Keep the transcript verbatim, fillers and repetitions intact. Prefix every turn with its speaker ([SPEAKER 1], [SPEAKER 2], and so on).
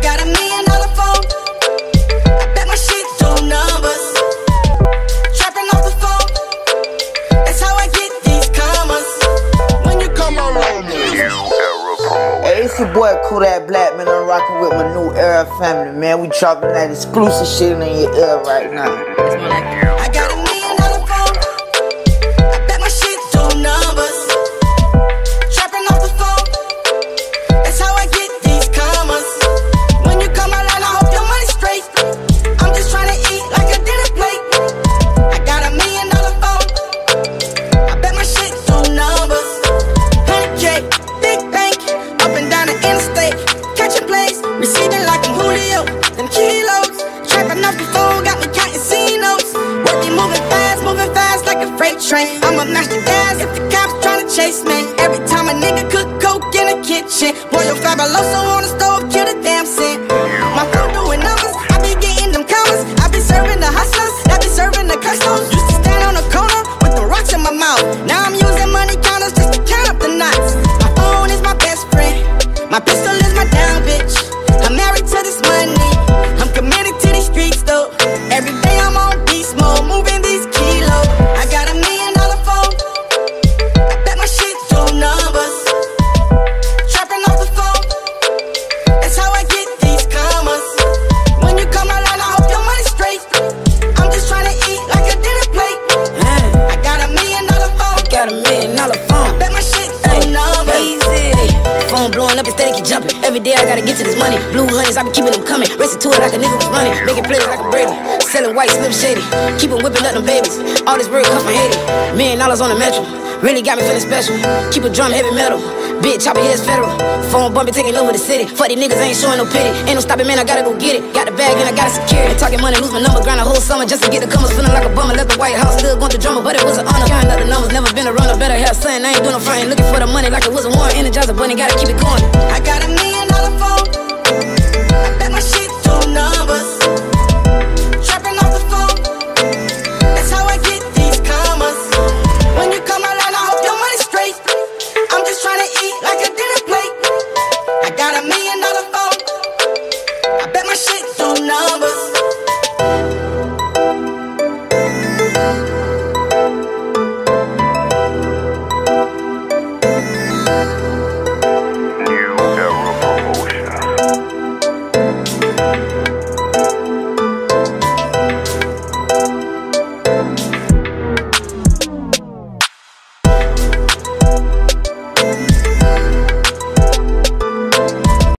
[SPEAKER 1] got a million dollar phone. I bet my shit do numbers. Trapping off the phone. That's how I get these commas. When you come around me.
[SPEAKER 2] Hey, it's your boy Kodak Black, man. I'm rocking with my new era family, man. We dropping that exclusive shit in your ear right now.
[SPEAKER 1] I got a million dollar phone. I bet my shit do numbers. Trapping off the phone. That's how I get these commas. When you come around, I hope your money's straight. I'm just trying to eat like a dinner plate. I got a million dollar phone. I bet my shit do numbers. one hundred K, big bank, up and down the interstate. Catching plays, receiving like I'm Julio. Them kilos, trapping off the phone, got me counting C notes. Work me moving fast, moving fast like a freight train. I'ma mash the gas if the cops tryna chase me. Every time a nigga cook coke in the kitchen, boy, your fabuloso on the stove, kill the damn scent. My phone doing numbers, I be getting them commas. I be serving the hustlers, I be serving the customers. Used to stand on the corner with the rocks in my mouth. Now I'm using money counters just to count up the knots. My phone is my best friend, my pistol is my down bitch. I'm married to this money, I'm committed to these streets though. Every day I'm on beast mode, moving these kilos. I got a million dollar phone. I bet my shit do numbers. Trapping off the phone. That's how I get these commas. When you come around, I hope your money's straight. I'm just trying to eat like a dinner plate. I got a million dollar phone.
[SPEAKER 3] Got a million dollar phone.
[SPEAKER 1] I bet my shit do numbers.
[SPEAKER 3] Easy. Phone blowing up, instead keep jumping. Every day I gotta get to this money. Blue hundreds, I be keeping them coming. Racing to it like a nigga was running. Making plays like a Brady. Selling white, slim shady. Keep them whipping up them babies. All this work come from Haiti. Million dollars on the metro. Really got me feeling special. Keep a drum heavy metal. Big chopper, yeah, it's federal. Phone bumping, taking over the city. Fuck these niggas, ain't showing no pity. Ain't no stopping, man, I gotta go get it. Got the bag and I gotta secure it. Talking money, lose my number. Grind a whole summer just to get the comers. Feeling like a bummer. Left the White House, still going to drummer, but it was an honor. Counting up the numbers, never been a runner. Better have son, I ain't doing no frontin'. Looking for the money like it was a warrant. Energizer bunny, gotta keep it going.
[SPEAKER 1] I got a million